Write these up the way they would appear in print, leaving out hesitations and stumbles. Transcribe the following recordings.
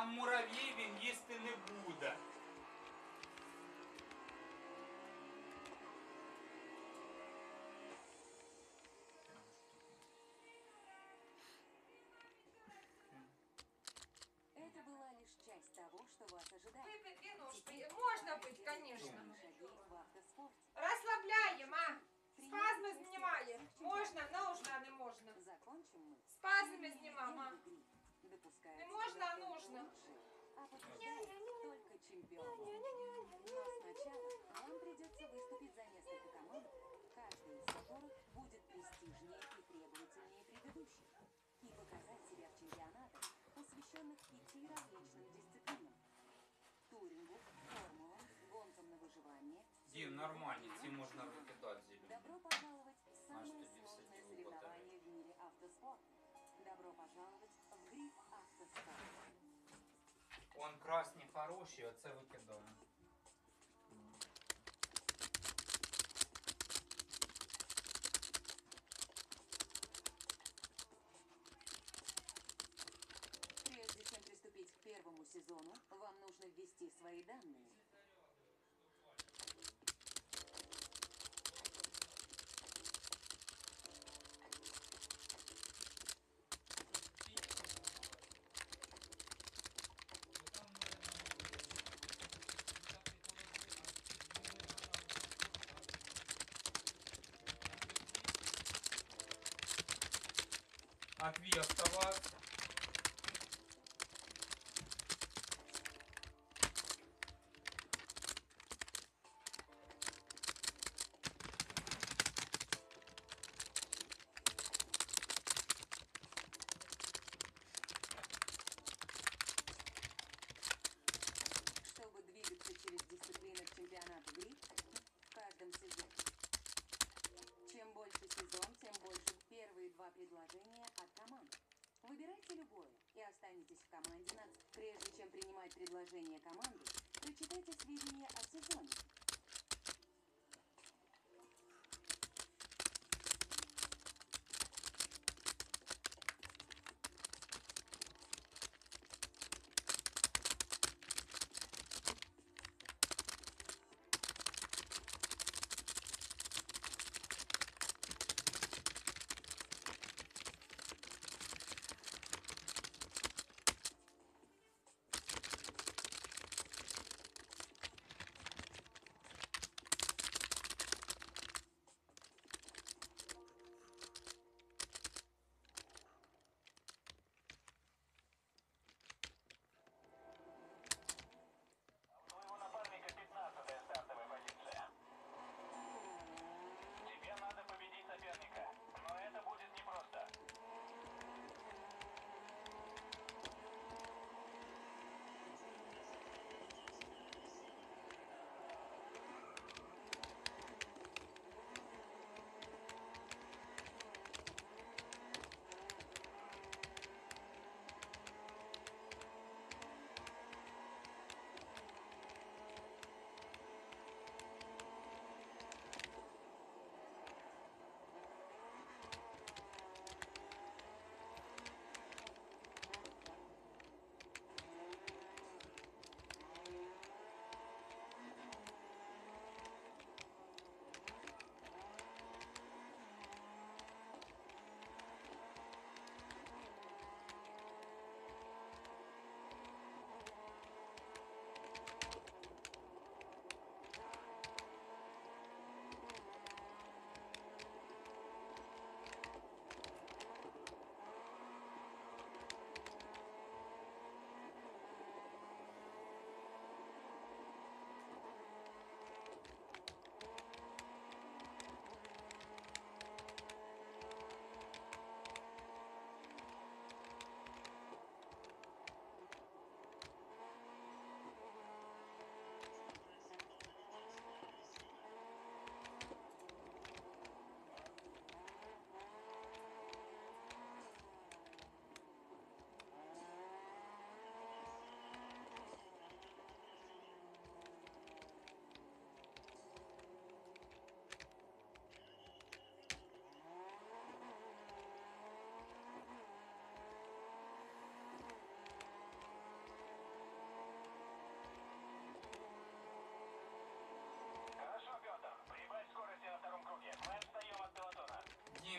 там мурав'ї він їсти не буде. Это была лишь часть того, что вас ожидает. Выпить вино, можно быть, конечно. Шаги в автоспорте. Расслабляем, а? Спазмы снимаем. Можно, нужно, а не можно. Закончим мы. Спазмы снимаем, а? Допускается Не можно, а только нужно. лучшие, а побеждает только чемпион. Но сначала вам придется выступить за несколько команд, каждая из которых будет престижнее и требовательнее предыдущих, и показать себя в чемпионатах, посвященных 5 различным дисциплинам. Турингу, формулам, гонкам на выживание. Дім, нормальні, ці можна викидати зелені. Добро пожаловать в самое тоді все сложное діло соревнование в мире автоспорта. Добро пожаловать в гриф автоспорта. Он красні хороші, оце викидаємо. Прежде чем приступить к первому сезону, вам нужно ввести свои данные. А твій оставався? Чтобы двигаться через дисциплины к чемпионату гриф в каждом сезоне. Чем больше сезон, тем больше первые 2 предложения от команд. Выбирайте любое и останетесь в команде. Прежде чем принимать предложение команды, прочитайте сведения о сезоне.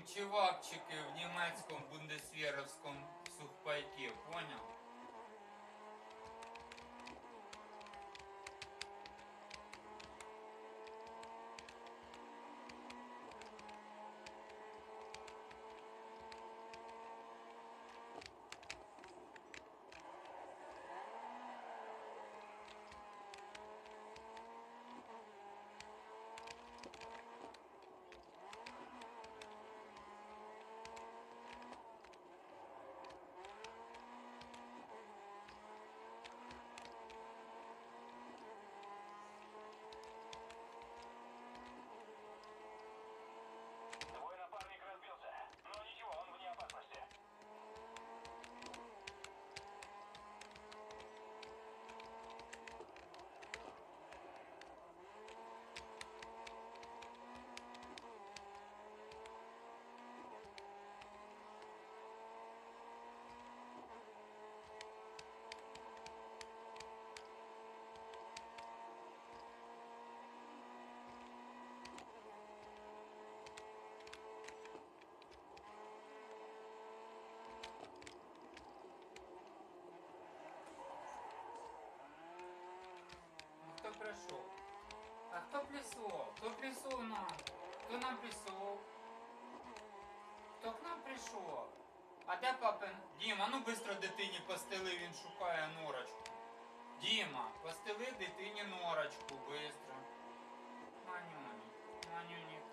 чувакчики в німецькому бундесвєровському сухпайке, понял? Твой напарник разбился, но ничего, он вне опасности. Хто прийшов? А хто прийшов? Хто прийшов нам? Хто нам прийшов? Хто к нам прийшов? А де папин? Діма, ну бистро дитині постели, він шукає норочку. Діма, постели дитині норочку, бистро. Манюні, манюні,